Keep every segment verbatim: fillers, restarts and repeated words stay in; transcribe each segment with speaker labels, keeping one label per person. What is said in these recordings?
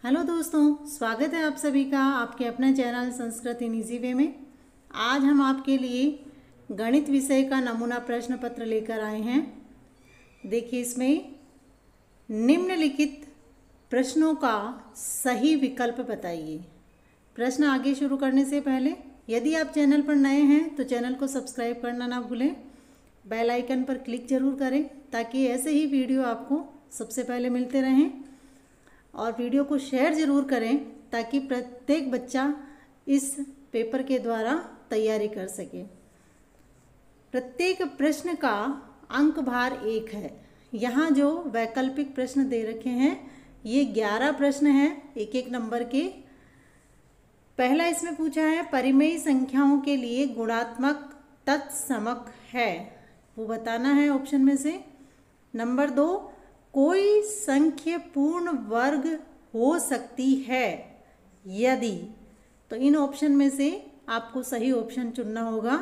Speaker 1: Hello दोस्तों, स्वागत है आप सभी का आपके अपने channel Sanskrit in easy way में। आज हम आपके लिए गणित विषय का नमूना प्रश्न पत्र लेकर आए हैं। देखिए, इसमें निम्नलिखित प्रश्नों का सही विकल्प बताइए। प्रश्न आगे शुरू करने से पहले यदि आप चैनल पर नए हैं तो चैनल को सब्सक्राइब करना ना भूलें। बेल आइकन पर क्लिक जरूर करें ताकि ऐसे ही वीडियो आपको सबसे पहले मिलते रहें, और वीडियो को शेयर ज़रूर करें ताकि प्रत्येक बच्चा इस पेपर के द्वारा तैयारी कर सके। प्रत्येक प्रश्न का अंक भार एक है। यहाँ जो वैकल्पिक प्रश्न दे रखे हैं ये ग्यारह प्रश्न हैं, एक एक नंबर के। पहला इसमें पूछा है परिमेय संख्याओं के लिए गुणात्मक तत्समक है, वो बताना है ऑप्शन में से। नंबर दो, कोई संख्या पूर्ण वर्ग हो सकती है यदि, तो इन ऑप्शन में से आपको सही ऑप्शन चुनना होगा।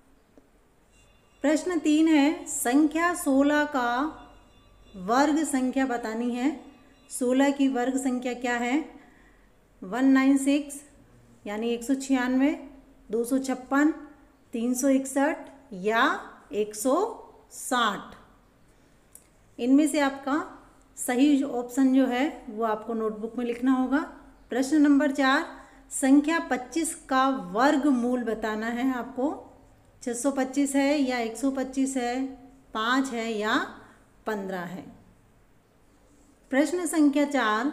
Speaker 1: प्रश्न तीन है संख्या सोलह का वर्ग संख्या बतानी है। सोलह की वर्ग संख्या क्या है? वन नाइन सिक्स यानी एक सौ छियानवे, दो सौ छप्पन, तीन सौ इकसठ या एक सौ साठ। इनमें से आपका सही ऑप्शन जो है वो आपको नोटबुक में लिखना होगा। प्रश्न नंबर चार, संख्या पच्चीस का वर्गमूल बताना है आपको। छह सौ पच्चीस है या एक सौ पच्चीस है, पाँच है या पंद्रह है। प्रश्न संख्या चार,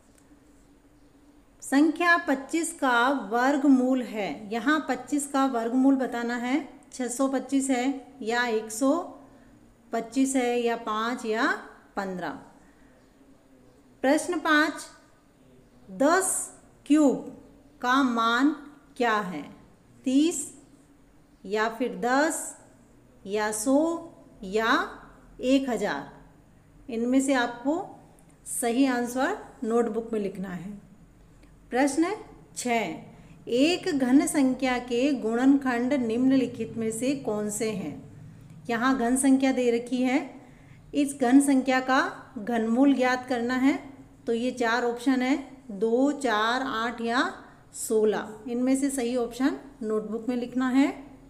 Speaker 1: संख्या पच्चीस का वर्गमूल है। यहाँ पच्चीस का वर्गमूल बताना है। छह सौ पच्चीस है या एक सौ पच्चीस है या पाँच या पंद्रह। प्रश्न पाँच, दस क्यूब का मान क्या है? तीस या फिर दस या सौ या एक हजार। इनमें से आपको सही आंसर नोटबुक में लिखना है। प्रश्न छः, एक घन संख्या के गुणनखंड निम्नलिखित में से कौन से हैं? यहाँ घन संख्या दे रखी है, इस घन संख्या का घनमूल ज्ञात करना है। तो ये चार ऑप्शन है, दो, चार, आठ या सोलह। इनमें से सही ऑप्शन नोटबुक में लिखना है।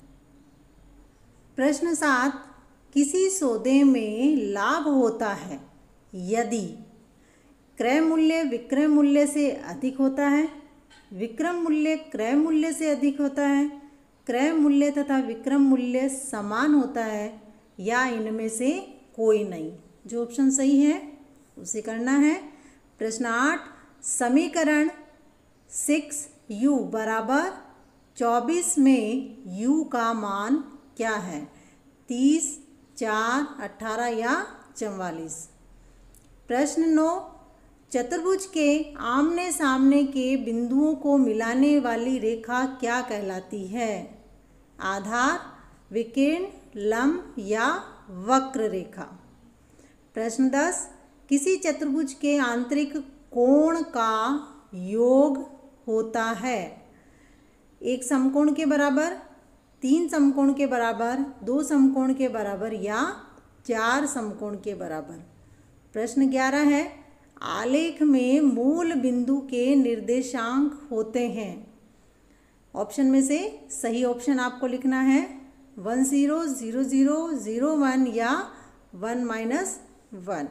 Speaker 1: प्रश्न सात, किसी सौदे में लाभ होता है यदि क्रय मूल्य विक्रय मूल्य से अधिक होता है, विक्रय मूल्य क्रय मूल्य से अधिक होता है, क्रय मूल्य तथा विक्रय मूल्य समान होता है, या इनमें से कोई नहीं। जो ऑप्शन सही है उसे करना है। प्रश्न आठ, समीकरण सिक्स यू बराबर चौबीस में यू का मान क्या है? तीस, चार, अट्ठारह या चौवालीस। प्रश्न नौ, चतुर्भुज के आमने सामने के बिंदुओं को मिलाने वाली रेखा क्या कहलाती है? आधार, विकर्ण, लंब या वक्र रेखा। प्रश्न दस, किसी चतुर्भुज के आंतरिक कोण का योग होता है? एक समकोण के बराबर, तीन समकोण के बराबर, दो समकोण के बराबर या चार समकोण के बराबर। प्रश्न ग्यारह है, आलेख में मूल बिंदु के निर्देशांक होते हैं। ऑप्शन में से सही ऑप्शन आपको लिखना है one zero, zero zero, zero one या वन माइनस वन।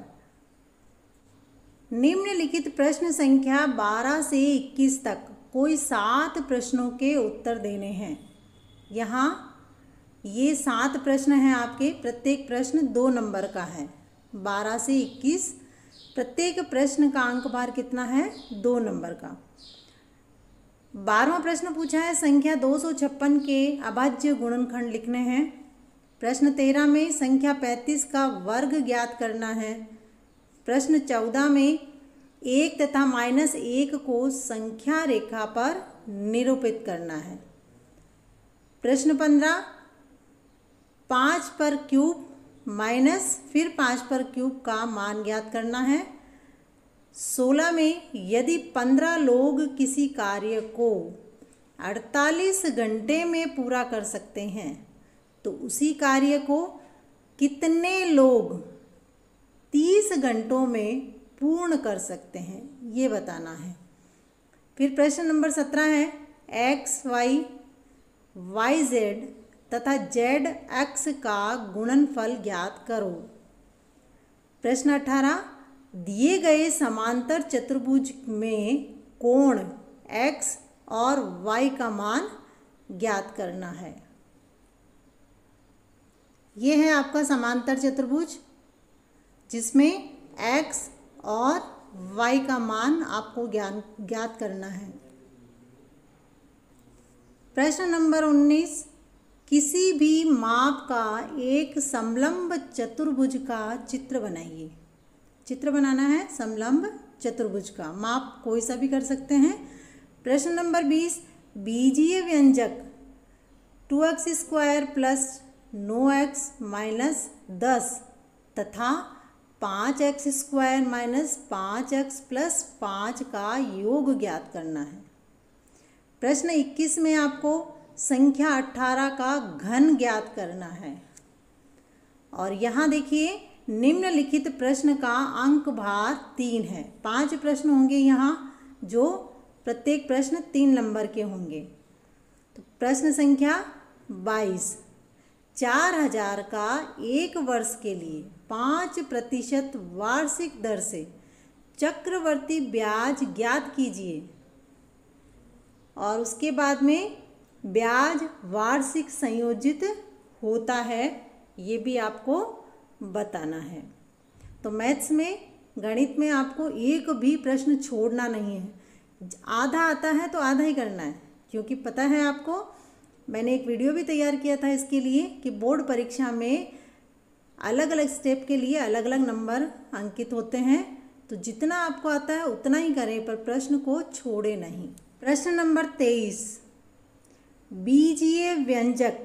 Speaker 1: निम्नलिखित प्रश्न संख्या बारह से इक्कीस तक कोई सात प्रश्नों के उत्तर देने हैं। यहाँ ये सात प्रश्न हैं आपके, प्रत्येक प्रश्न दो नंबर का है। बारह से इक्कीस, प्रत्येक प्रश्न का अंक भार कितना है? दो नंबर का। बारहवां प्रश्न पूछा है संख्या दो सौ छप्पन के अभाज्य गुणनखंड लिखने हैं। प्रश्न तेरह में संख्या पैंतीस का वर्ग ज्ञात करना है। प्रश्न चौदह में एक तथा माइनस एक को संख्या रेखा पर निरूपित करना है। प्रश्न पंद्रह, पाँच पर क्यूब माइनस फिर पाँच पर क्यूब का मान ज्ञात करना है। सोलह में यदि पंद्रह लोग किसी कार्य को अड़तालीस घंटे में पूरा कर सकते हैं तो उसी कार्य को कितने लोग तीस घंटों में पूर्ण कर सकते हैं, ये बताना है। फिर प्रश्न नंबर सत्रह है एक्स वाई वाई जेड तथा जेड एक्स का गुणनफल ज्ञात करो। प्रश्न अठारह दिए गए समांतर चतुर्भुज में कोण एक्स और वाई का मान ज्ञात करना है। ये है आपका समांतर चतुर्भुज जिसमें एक्स और वाई का मान आपको ज्ञान ज्ञात करना है। प्रश्न नंबर उन्नीस किसी भी माप का एक समलंब चतुर्भुज का चित्र बनाइए। चित्र बनाना है समलंब चतुर्भुज का, माप कोई सा भी कर सकते हैं। प्रश्न नंबर बीस बीजीय व्यंजक टू एक्स स्क्वायर प्लस नौ एक्स माइनस दस तथा पाँच एक्स स्क्वायर माइनस पाँच एक्स प्लस पाँच का योग ज्ञात करना है। प्रश्न इक्कीस में आपको संख्या अठारह का घन ज्ञात करना है। और यहाँ देखिए निम्नलिखित प्रश्न का अंक भार तीन है। पांच प्रश्न होंगे यहाँ जो प्रत्येक प्रश्न तीन नंबर के होंगे। तो प्रश्न संख्या बाईस चार हजार का एक वर्ष के लिए पाँच प्रतिशत वार्षिक दर से चक्रवर्ती ब्याज ज्ञात कीजिए। और उसके बाद में ब्याज वार्षिक संयोजित होता है, ये भी आपको बताना है। तो मैथ्स में गणित में आपको एक भी प्रश्न छोड़ना नहीं है। आधा आता है तो आधा ही करना है, क्योंकि पता है आपको मैंने एक वीडियो भी तैयार किया था इसके लिए कि बोर्ड परीक्षा में अलग अलग स्टेप के लिए अलग अलग नंबर अंकित होते हैं। तो जितना आपको आता है उतना ही करें, पर प्रश्न को छोड़े नहीं। प्रश्न नंबर तेईस बीजीय व्यंजक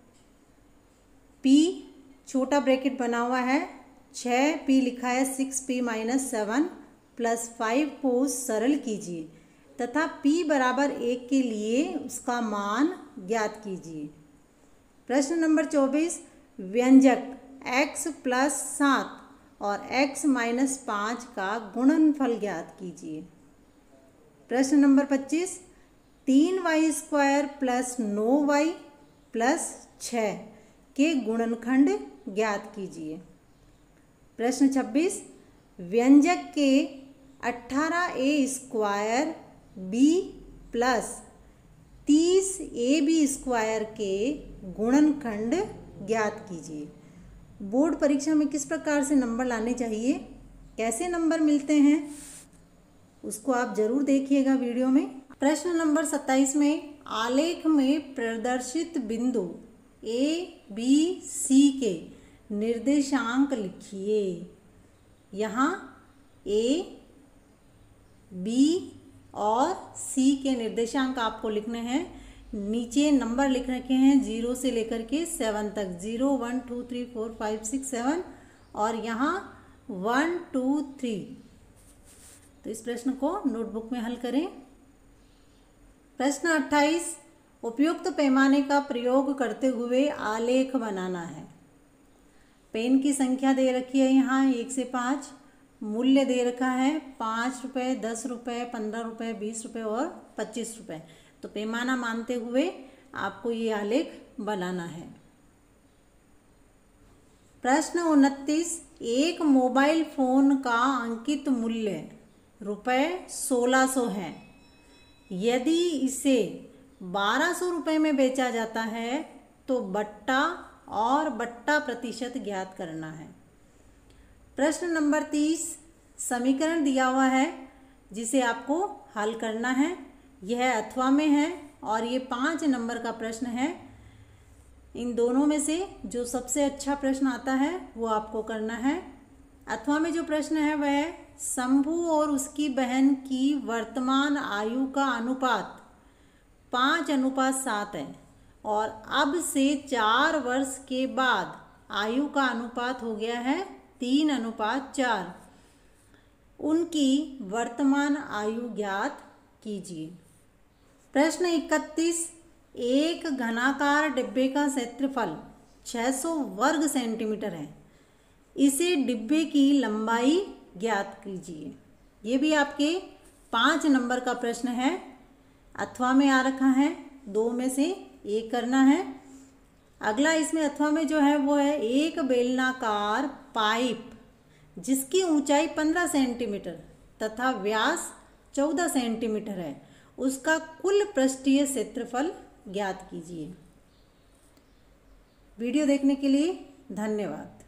Speaker 1: पी छोटा ब्रैकेट बना हुआ है, छः पी लिखा है, six P minus seven plus five को सरल कीजिए तथा p बराबर एक के लिए उसका मान ज्ञात कीजिए। प्रश्न नंबर चौबीस व्यंजक x प्लस सात और x माइनस पाँच का गुणनफल ज्ञात कीजिए। प्रश्न नंबर पच्चीस तीन वाई स्क्वायर प्लस नौ वाई प्लस छः के गुणनखंड ज्ञात कीजिए। प्रश्न छब्बीस व्यंजक के अट्ठारह ए स्क्वायर बी प्लस तीस ए बी स्क्वायर के गुणनखंड ज्ञात कीजिए। बोर्ड परीक्षा में किस प्रकार से नंबर लाने चाहिए, कैसे नंबर मिलते हैं, उसको आप जरूर देखिएगा वीडियो में। प्रश्न नंबर सत्ताईस में आलेख में प्रदर्शित बिंदु ए बी सी के निर्देशांक लिखिए। यहाँ ए बी और सी के निर्देशांक आपको लिखने हैं। नीचे नंबर लिख रखे हैं जीरो से लेकर के सेवन तक, zero one two three four five six seven और यहाँ वन टू थ्री। तो इस प्रश्न को नोटबुक में हल करें। प्रश्न अट्ठाईस उपयुक्त पैमाने का प्रयोग करते हुए आलेख बनाना है। पेन की संख्या दे रखी है यहाँ एक से पाँच, मूल्य दे रखा है पाँच रुपये, दस रुपये, पंद्रह रुपये, बीस रुपये और पच्चीस रुपये। तो पैमाना मानते हुए आपको ये आलेख बनाना है। प्रश्न उनतीस एक मोबाइल फोन का अंकित मूल्य रुपये सोलह सौ है। यदि इसे बारह सौ रुपये में बेचा जाता है तो बट्टा और बट्टा प्रतिशत ज्ञात करना है। प्रश्न नंबर तीस समीकरण दिया हुआ है जिसे आपको हल करना है। यह अथवा में है और ये पाँच नंबर का प्रश्न है। इन दोनों में से जो सबसे अच्छा प्रश्न आता है वो आपको करना है। अथवा में जो प्रश्न है वह है शंभू और उसकी बहन की वर्तमान आयु का अनुपात पाँच अनुपात सात है और अब से चार वर्ष के बाद आयु का अनुपात हो गया है तीन अनुपात चार। उनकी वर्तमान आयु ज्ञात कीजिए। प्रश्न इकतीस एक घनाकार डिब्बे का क्षेत्रफल छह सौ वर्ग सेंटीमीटर है। इसे डिब्बे की लंबाई ज्ञात कीजिए। ये भी आपके पाँच नंबर का प्रश्न है, अथवा में आ रखा है, दो में से एक करना है। अगला इसमें अथवा में जो है वो है एक बेलनाकार पाइप जिसकी ऊंचाई पंद्रह सेंटीमीटर तथा व्यास चौदह सेंटीमीटर है, उसका कुल पृष्ठीय क्षेत्रफल ज्ञात कीजिए। वीडियो देखने के लिए धन्यवाद।